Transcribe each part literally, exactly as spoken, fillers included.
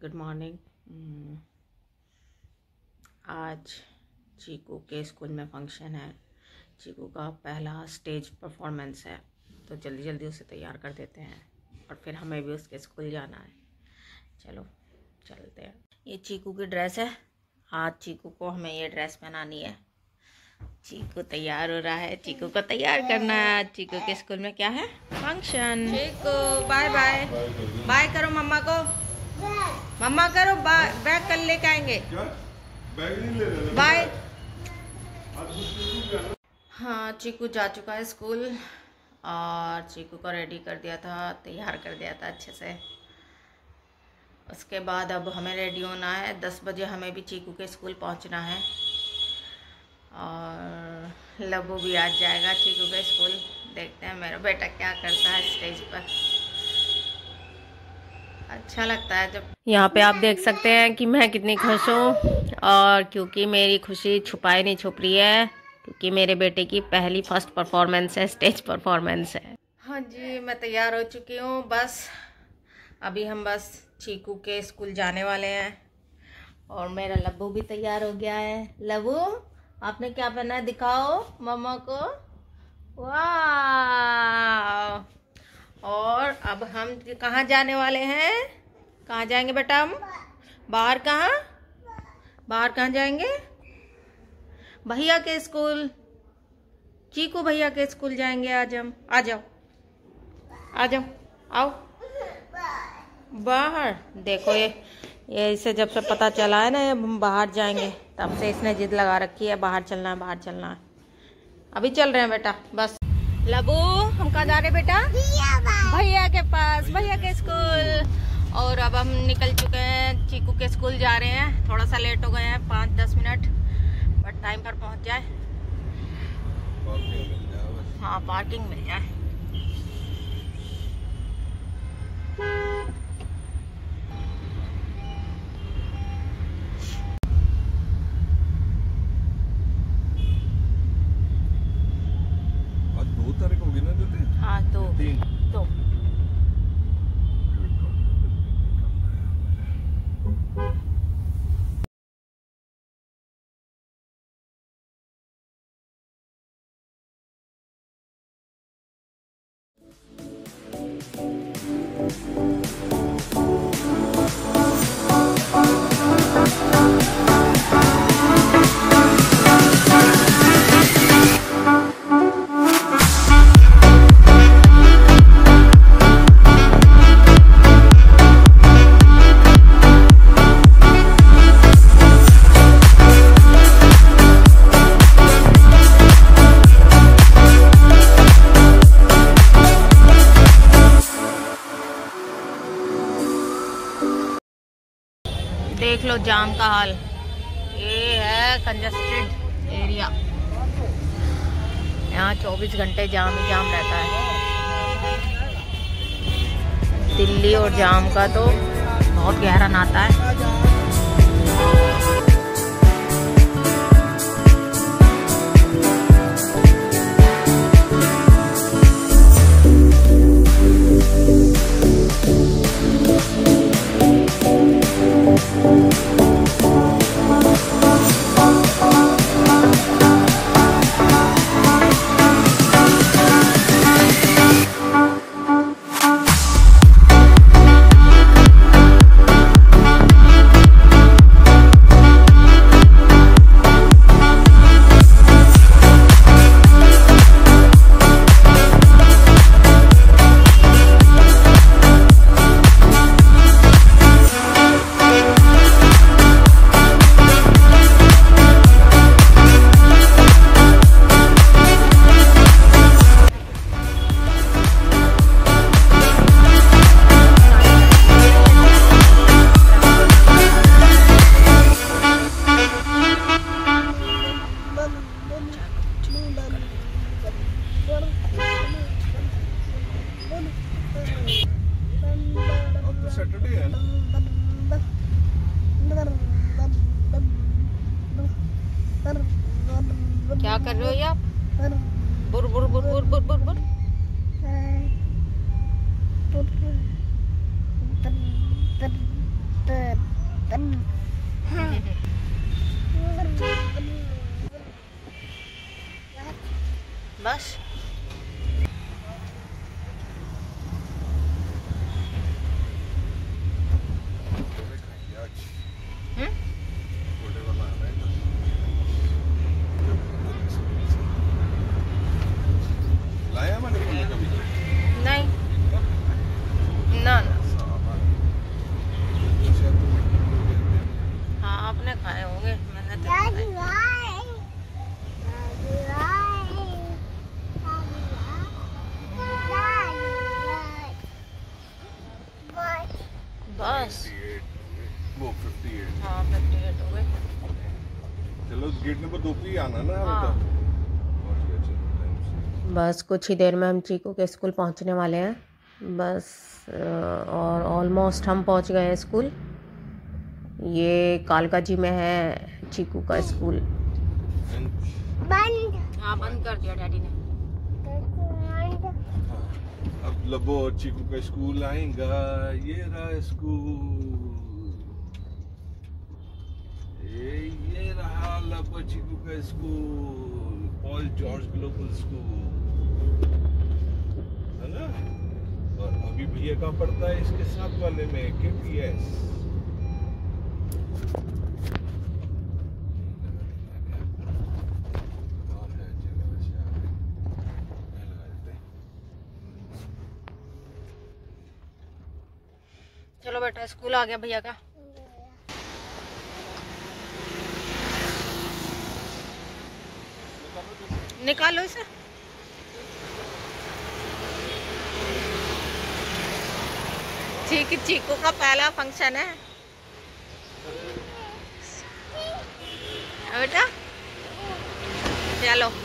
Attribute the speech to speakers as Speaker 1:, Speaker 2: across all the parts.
Speaker 1: Good morning. आज चीकू के school में फंक्शन है। चीकू का पहला स्टेज परफॉर्मेंस है, तो जल्दी जल्दी उसे तैयार कर देते हैं और फिर हमें भी उसके स्कूल जाना है। चलो चलते हैं। ये चीकू की ड्रेस है। आज चीकू को हमें ये ड्रेस पहनानी है। चीकू तैयार हो रहा है। चीकू को तैयार करना है। चीकू के स्कूल में क्या है? Function. Chiku bye bye bye करो मम्मा को। मम्मा करो बाय। बैग कल लेके आएंगे। बाय। हाँ, चीकू जा चुका है स्कूल और चीकू को रेडी कर दिया था, तैयार कर दिया था अच्छे से। उसके बाद अब हमें रेडी होना है। दस बजे हमें भी चीकू के स्कूल पहुंचना है और लबू भी आज जाएगा चीकू के स्कूल। देखते हैं मेरा बेटा क्या करता है स्टेज पर। अच्छा लगता है जब। यहाँ पे आप देख सकते हैं कि मैं कितनी खुश हूँ, और क्योंकि मेरी खुशी छुपाई नहीं छुप रही है, क्योंकि मेरे बेटे की पहली फर्स्ट परफॉर्मेंस है, स्टेज परफॉर्मेंस है। हाँ जी, मैं तैयार हो चुकी हूँ। बस अभी हम बस चीकू के स्कूल जाने वाले हैं और मेरा लब्बू भी तैयार हो गया है। लब्बू, आपने क्या पहना है? दिखाओ मम्मा को। वाह! और अब हम कहाँ जाने वाले हैं? कहाँ जाएंगे बेटा हम? बाहर कहाँ? बाहर कहाँ जाएंगे? भैया के स्कूल। चीकू भैया के स्कूल जाएंगे आज हम। आ जाओ आ जाओ आओ बाहर। देखो ये ये इसे जब से पता चला है ना ये बाहर जाएंगे, तब से इसने जिद लगा रखी है बाहर चलना है, बाहर चलना है। अभी चल रहे हैं बेटा। बस लबू, हम कहाँ जा रहे हैं बेटा? भैया के पास, भैया के स्कूल। और अब हम निकल चुके हैं, चीकू के स्कूल जा रहे हैं। थोड़ा सा लेट हो गए हैं, पाँच दस मिनट, बट टाइम पर पहुंच जाए। हाँ, पार्किंग मिल जाए।
Speaker 2: आज दो तारीख होगी ना दीदी?
Speaker 1: हाँ, दो
Speaker 2: तीन
Speaker 1: दो देख लो जाम का हाल। ये है कंजस्टेड एरिया। यहाँ चौबीस घंटे जाम ही जाम रहता है। दिल्ली और जाम का तो बहुत गहरा नाता है।
Speaker 2: सैटरडे है।
Speaker 1: क्या कर रहे हो ये आप? बुर बुर बुर बुर बुर बुर बुर
Speaker 3: Tut, tut, tut, tut.
Speaker 1: बस नहीं ना ना। हाँ आपने खाए होंगे, मैंने तो नहीं खाए। बस
Speaker 2: वो अट्ठावन।
Speaker 1: हाँ अट्ठावन हो गए।
Speaker 2: चलो गेट नंबर दो पे ही आना ना।
Speaker 1: हाँ। बस कुछ ही देर में हम चीकू के स्कूल पहुंचने वाले हैं बस। और ऑलमोस्ट हम पहुंच गए हैं स्कूल। ये कालका जी में है चीकू का स्कूल। बंद। हाँ बंद कर दिया डैडी ने।
Speaker 2: अब लबो और चीकू का स्कूल आएगा। ये रहा स्कूल, ये ये रहा लबो चीकू का school, Paul George Global School, है ना। और अभी भैया कहाँ पढ़ता है? इसके साथ वाले में के पी एस।
Speaker 1: चलो बेटा स्कूल आ गया भैया का। निकालो इसे। ठीक चीकू का पहला फंक्शन है बेटा। चलो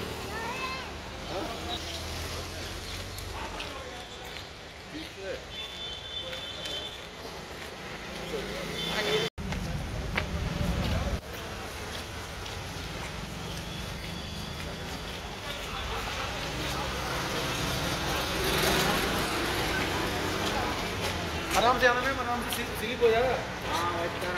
Speaker 2: आराम से आना मैम, आराम से स्लिप हो जाएगा। हाँ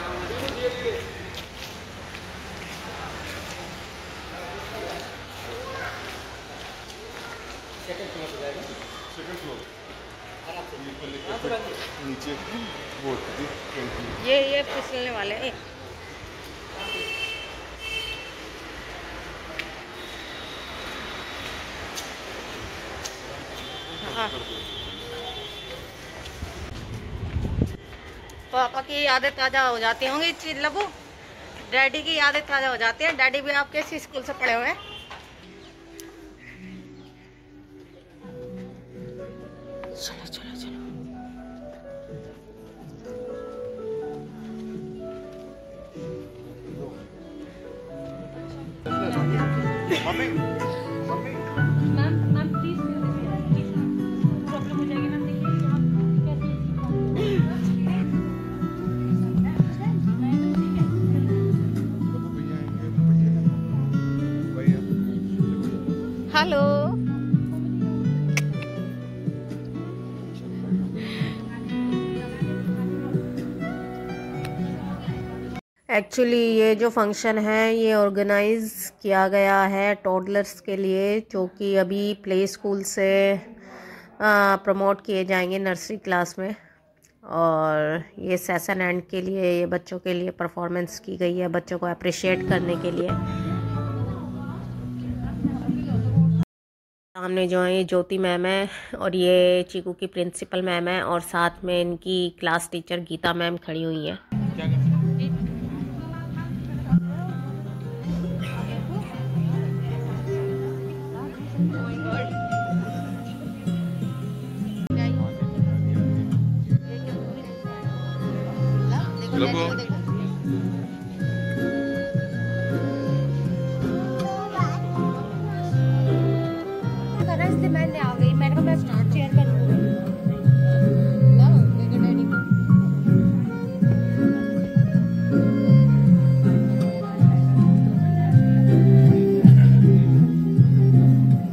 Speaker 2: सेकंड फ्लोर पे जाएगा। सेकंड फ्लोर नीचे बोर्ड
Speaker 1: ये ये फिसलने वाले हैं। हाँ पापा की यादें ताज़ा हो जाती होंगी चीज लबू। डैडी की यादें ताज़ा हो जाती हैं। डैडी भी आपके इसी स्कूल से पढ़े हुए हैं। चलो चलो चलो
Speaker 2: mummy mummy
Speaker 3: ma'am ma'am please problem हो जाएगी मैम। देखिए आप
Speaker 1: हेलो एक्चुअली ये जो फंक्शन है ये ऑर्गेनाइज किया गया है टॉडलर्स के लिए, जो कि अभी प्ले स्कूल से प्रमोट किए जाएंगे नर्सरी क्लास में। और ये सेशन एंड के लिए ये बच्चों के लिए परफॉर्मेंस की गई है, बच्चों को अप्रिशिएट करने के लिए। सामने जो है ये ज्योति मैम है और ये चीकू की प्रिंसिपल मैम है और साथ में इनकी क्लास टीचर गीता मैम खड़ी हुई हैं।
Speaker 3: मैंने आ गई, मैंने कहा मैं स्टार्ट चेयर पर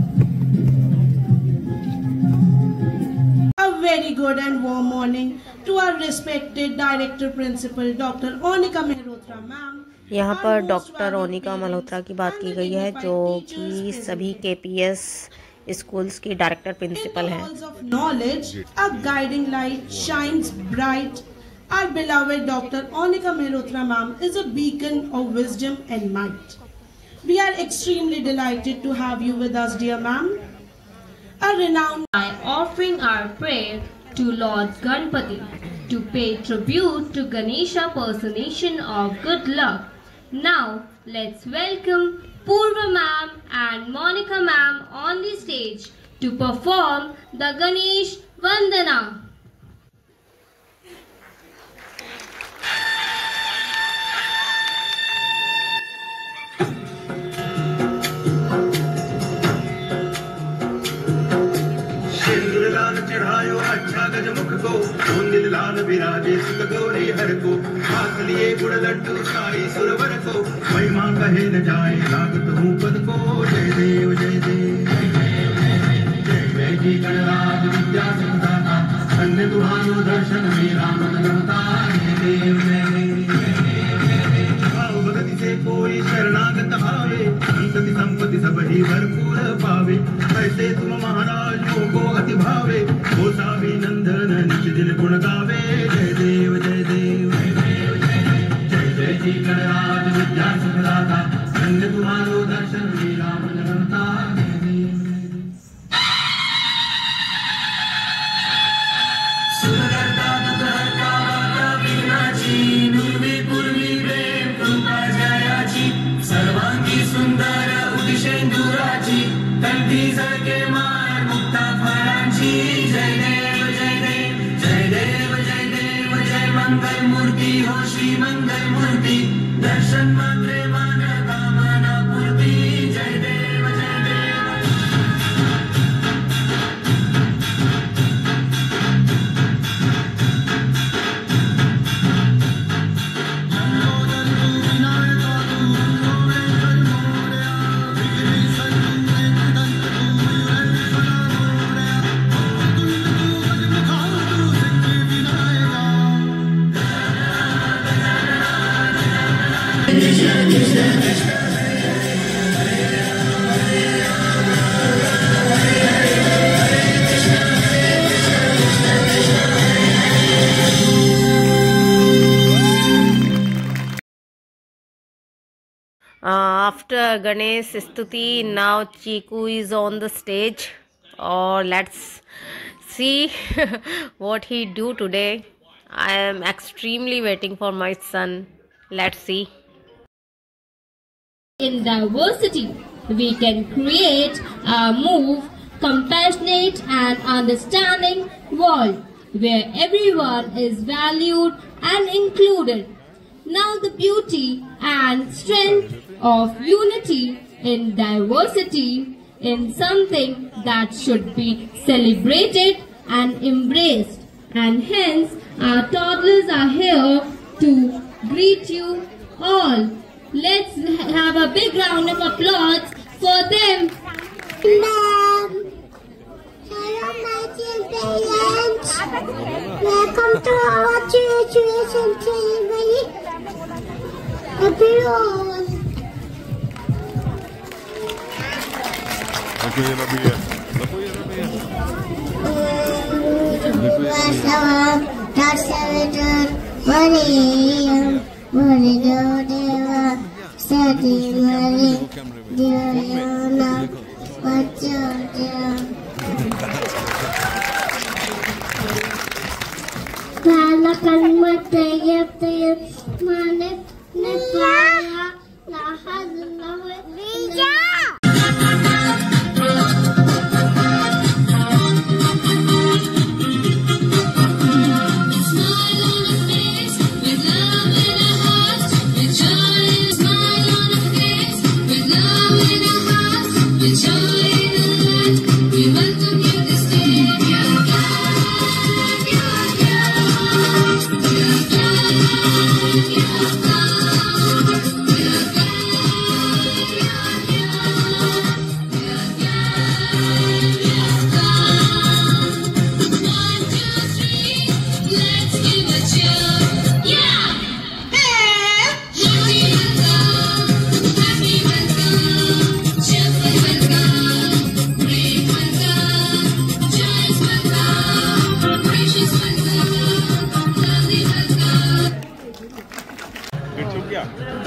Speaker 4: very good and warm morning to to our respected Director Principal Doctor Onika Mehrotra ma'am.
Speaker 1: यहाँ पर डॉक्टर ओनिका मल्होत्रा की बात की गई है, जो कि सभी के पी एस स्कूल्स की डायरेक्टर प्रिंसिपल हैं।
Speaker 4: Knowledge, a guiding light shines bright. Our beloved Doctor Onika Mehrotra ma'am is a beacon of wisdom and might. We are extremely delighted to have you with us, dear ma'am. A renowned
Speaker 5: By offering our prayer to Lord Ganpati to pay tribute to Ganesha personation of good luck. Now let's welcome Purva ma'am and Monica ma'am on the stage to perform the Ganesh Vandana.
Speaker 6: चढ़ायो अच्छा गजमुख को मुंदिल लाल विराजे सुत गौरी हर को हाथ लिए गुड़ लड्डू साई सुरवर को महिमा कहे न जाए लागत हूँ पद को जय देव जय देव जय जय जी गणराज विद्या संदाता धन्य तुम्हारो दर्शन मेरा मन रमता जय देव जय देव भाव भगति से कोई शरणागत भावे संतति संपत्ति सब ही भरपूर पावे ऐसे तुम महाराजों को अति भावे वो सावी नंदन निज दिल गुण गावे जय देव जय देव जय जय जी गणराज विद्या संदाता धन्य तुम्हारो दर्शन मेरा मन रमता जय देव सुंदरता दुर्गा वीणाची नुर्वी पूर्वी प्रेम कृपा जयाची सर्वांगी सुंदर उदिशेंदुराची कंठी झळके मार मुक्ता फळांची जय देव जय देव जय देव जय देव जय मंगल मूर्ती हो श्री मंगल मूर्ती दर्शन मात्रे मान कामना पूर्ती जय देव जय देव
Speaker 1: Uh, after Ganesh Stuti, now Chiku is on the stage. Or let's see what he do today. I am extremely waiting for my son. Let's see.
Speaker 5: In diversity, we can create a move, compassionate and understanding world where everyone is valued and included. Now the beauty and strength of unity in diversity in something that should be celebrated and embraced, and hence our toddlers are here to greet you all. Let's have a big round of applause for them.
Speaker 7: Ma'am, hello my dear parents. Welcome to our graduation ceremony. Everyone.
Speaker 2: Aku yang Nabi ya. Aku yang Nabi ya.
Speaker 7: Wasalam, Dasarajan, Mariam, Marido Deva, Sati Mari, Diana, Vajoja. Balakan mataya tayo, manip, nipaya, lahad, lahad, Bija!
Speaker 2: Bittu क्या?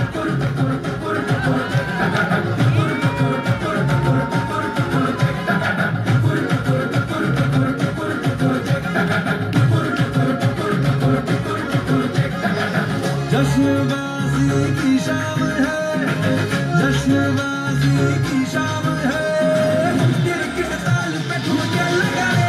Speaker 6: जश्नबाजी की शाम है, जश्नबाजी की शाम है, cricket ताल पे ठुमके लगाए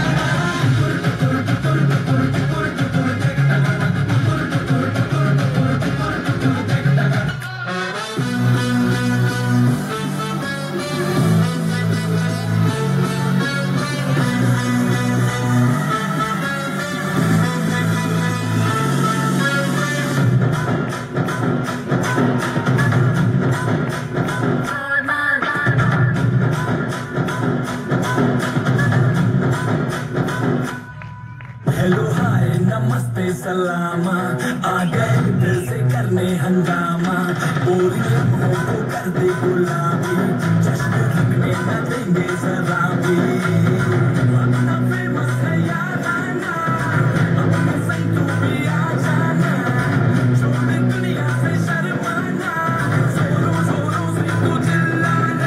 Speaker 6: हेलो हाय नमस्ते सलामा, आ गए दिल से करने हंगामा, बोरियत को कर दे गुलाबी, जश्न रखने न देंगे शराबी, अपना फेमस है याराना, अपने संग तू भी आ जाना, छोड़ दुनिया से शर्माना, जोरों जोरों से तू चिल्लाना,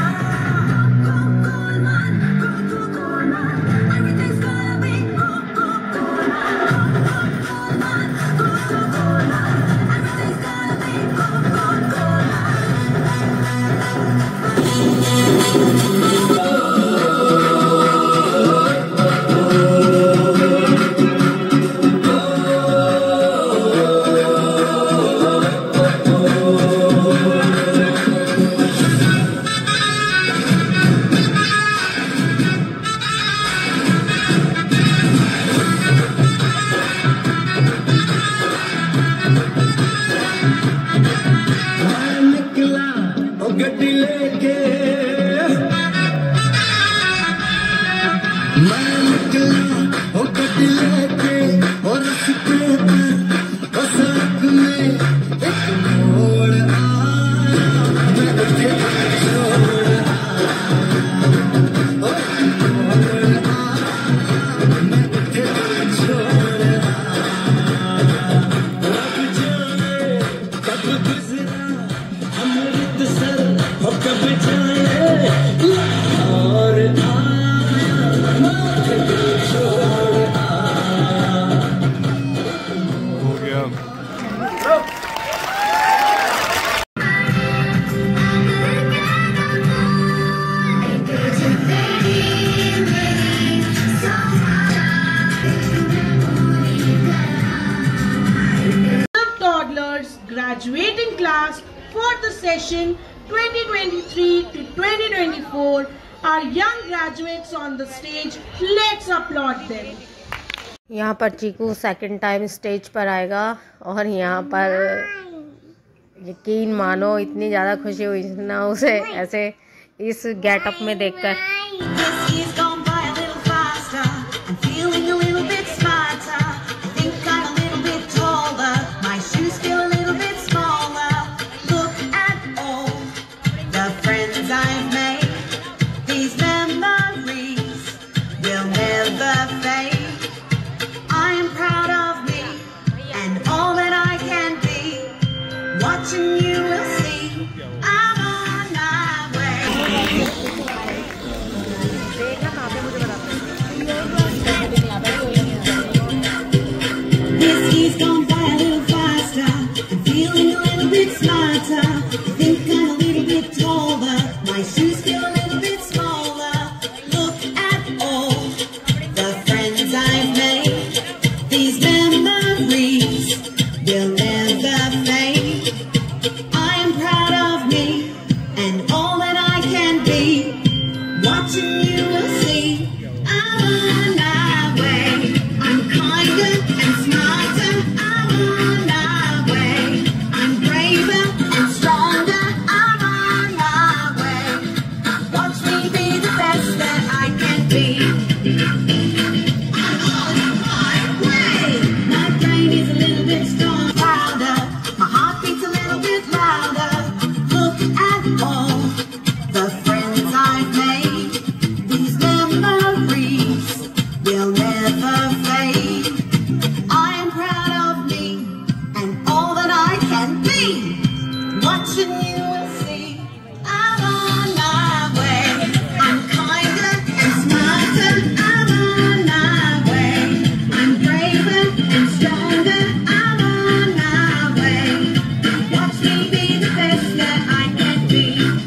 Speaker 6: गड्डी लेके मैं निकला, ओ गड्डी लेके, और रस्ते पर उस सड़क में एक मोड़ आया, मैं उठे छोड़ आया, ओ मोड़ आया, मैं उठे छोड़ आया, रब जाने कब गुजरा अमृत सर और कब जाए और आया, माथे पे छोड़ आया।
Speaker 2: हो गया।
Speaker 4: Toddlers graduating class for the session twenty twenty-three to twenty twenty-four are young graduates on the stage. Let's applaud them.
Speaker 1: यहाँ पर चीकू सेकंड टाइम स्टेज पर आएगा और यहाँ पर यकीन मानो इतनी ज़्यादा खुशी हुई ना उसे ऐसे इस गेटअप में देखकर।
Speaker 8: Watching you will see I'm on my way. I'm kinder and smarter. I'm on my way. I'm braver and stronger. I'm on my way. Watch me be the best that I can be.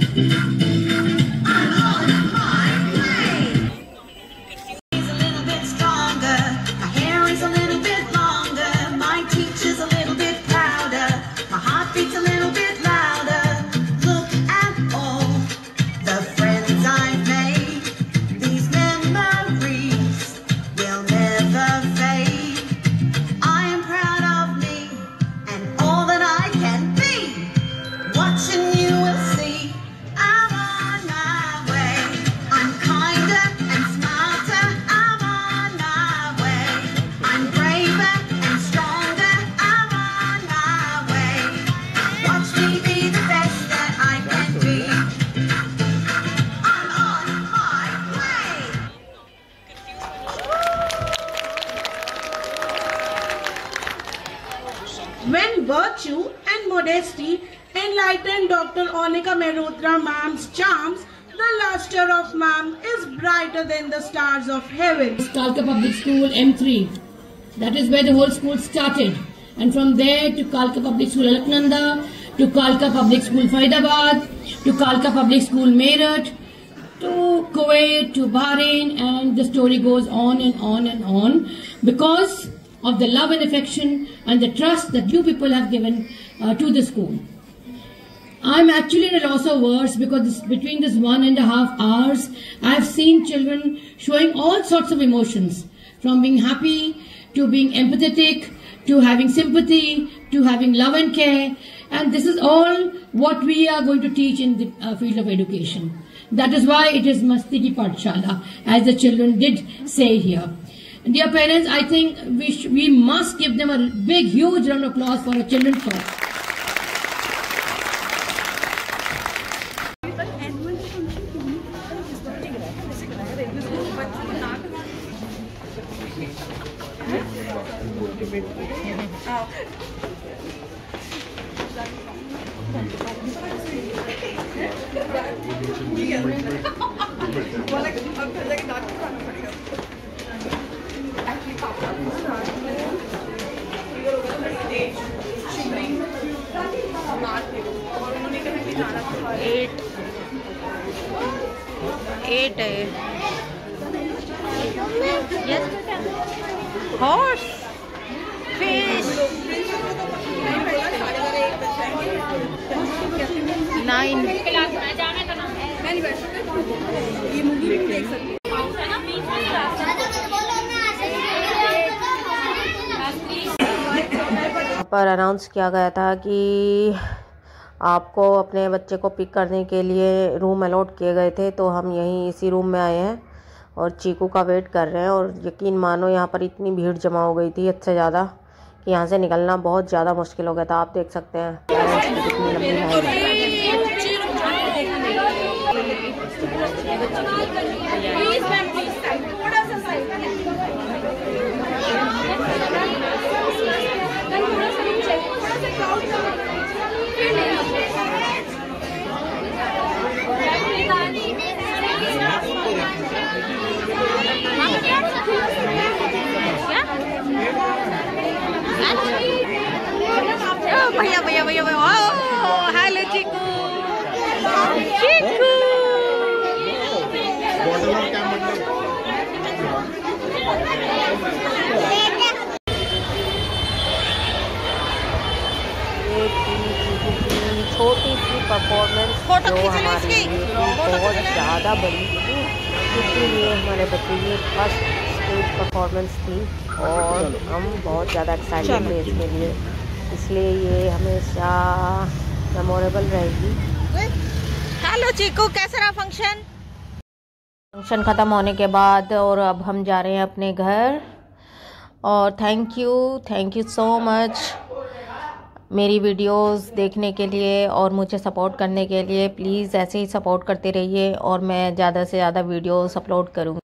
Speaker 8: I'm on my way. He's a little bit stronger. My hair is a little bit longer. My teacher's a little bit prouder. My heart beats a little bit louder. Look at all the friends I've made. These memories will never fade. I am proud of me and all that I can be. Watching you will see I'm on my way. I'm kinder and smarter. I'm on my way. I'm braver and stronger. I'm on my way. Watch me be the best that I can be. I'm on my way.
Speaker 4: When virtue and modesty enlighten Doctor Onika Mehrotra ma'am's charms, the luster of ma'am is brighter than the stars of heaven.
Speaker 9: Kalka Public School M three. That is where the whole school started. And from there to Kalka Public School Alaknanda, to Kalka Public School Faridabad, to Kalka Public School Meerut, to Kuwait, to Bahrain, and the story goes on and on and on because of the love and affection and the trust that you people have given uh, to the school. I'm actually at a loss of words because this, between this one and a half hours, I've seen children showing all sorts of emotions, from being happy to being empathetic, to having sympathy, to having love and care. And this is all what we are going to teach in the uh, field of education. That is why it is Masti Ki Pathshala, as the children did say here. Dear parents, I think we, sh we must give them a big, huge round of applause for our children first.
Speaker 1: एट एट है यस हॉर्स फिश नाइन पर announce किया गया था कि आपको अपने बच्चे को पिक करने के लिए रूम अलॉट किए गए थे, तो हम यहीं इसी रूम में आए हैं और चीकू का वेट कर रहे हैं। और यकीन मानो यहाँ पर इतनी भीड़ जमा हो गई थी हद से ज़्यादा कि यहाँ से निकलना बहुत ज़्यादा मुश्किल हो गया था। आप देख सकते हैं कितनी लंबी लाइन है। भैया भैया भैया भैया हेलो चिकू चिकू छोटी सी परफॉर्मेंस जो हमारे लिए बहुत ज़्यादा बड़ी थी, क्योंकि ये हमारे बच्चे की फर्स्ट स्टेज परफॉर्मेंस थी और हम बहुत ज़्यादा एक्साइटेड थे इसके लिए, इसलिए ये हमेशा मेमोरेबल रहेगी। हेलो चीकू, कैसा रहा फंक्शन? फंक्शन ख़त्म होने के बाद और अब हम जा रहे हैं अपने घर। और thank you thank you so much मेरी वीडियोस देखने के लिए और मुझे सपोर्ट करने के लिए। प्लीज़ ऐसे ही सपोर्ट करते रहिए और मैं ज़्यादा से ज़्यादा वीडियोस अपलोड करूँगी।